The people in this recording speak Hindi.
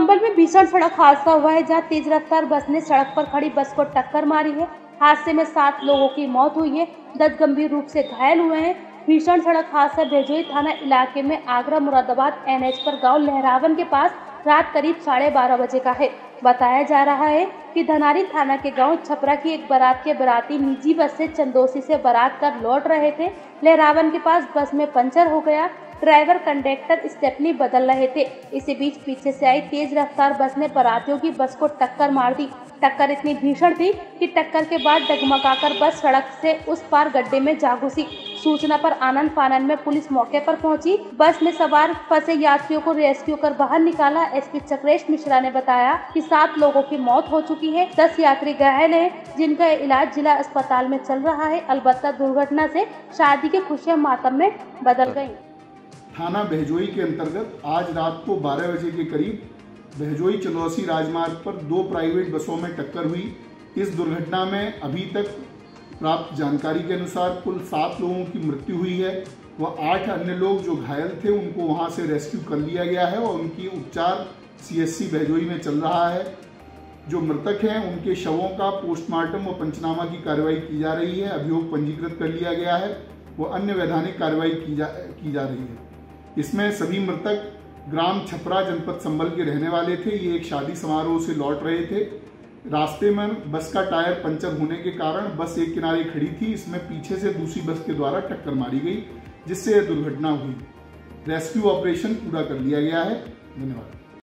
संभल में भीषण सड़क हादसा हुआ है, जहां तेज रफ्तार बस ने सड़क पर खड़ी बस को टक्कर मारी है। हादसे में 7 लोगों की मौत हुई है, 10 गंभीर रूप से घायल हुए हैं। भीषण सड़क हादसा भैजोई थाना इलाके में आगरा मुरादाबाद NH पर गांव लहरावन के पास रात करीब 12:30 बजे का है। बताया जा रहा है कि धनारी थाना के गांव छपरा की एक बारात के बाराती निजी बस से चंदोसी से बारात कर लौट रहे थे। लहरावन के पास बस में पंचर हो गया। ड्राइवर कंडक्टर स्टेपनी बदल रहे थे। इसी बीच पीछे से आई तेज रफ्तार बस ने बारातियों की बस को टक्कर मार दी। टक्कर इतनी भीषण थी कि टक्कर के बाद डगमगाकर बस सड़क से उस पार गड्ढे में जा घुसी। सूचना पर आनन फानन में पुलिस मौके पर पहुंची। बस में सवार फंसे यात्रियों को रेस्क्यू कर बाहर निकाला। SP चक्रेश मिश्रा ने बताया कि 7 लोगों की मौत हो चुकी है, 10 यात्री घायल हैं, जिनका इलाज जिला अस्पताल में चल रहा है। अलबत्ता दुर्घटना से शादी की खुशियां मातम में बदल गयी। थाना बहजोई के अंतर्गत आज रात को 12 बजे के करीब बहजोई चंदौसी राजमार्ग पर 2 प्राइवेट बसों में टक्कर हुई। इस दुर्घटना में अभी तक प्राप्त जानकारी के अनुसार कुल 7 लोगों की मृत्यु हुई है व 8 अन्य लोग जो घायल थे उनको वहां से रेस्क्यू कर लिया गया है और उनकी उपचार CSC बहजोई में चल रहा है। जो मृतक हैं उनके शवों का पोस्टमार्टम व पंचनामा की कार्रवाई की जा रही है। अभियोग पंजीकृत कर लिया गया है व अन्य वैधानिक कार्रवाई की जा रही है। इसमें सभी मृतक ग्राम छपरा जनपद संभल के रहने वाले थे। ये एक शादी समारोह से लौट रहे थे। रास्ते में बस का टायर पंचर होने के कारण बस एक किनारे खड़ी थी। इसमें पीछे से दूसरी बस के द्वारा टक्कर मारी गई, जिससे यह दुर्घटना हुई। रेस्क्यू ऑपरेशन पूरा कर लिया गया है। धन्यवाद।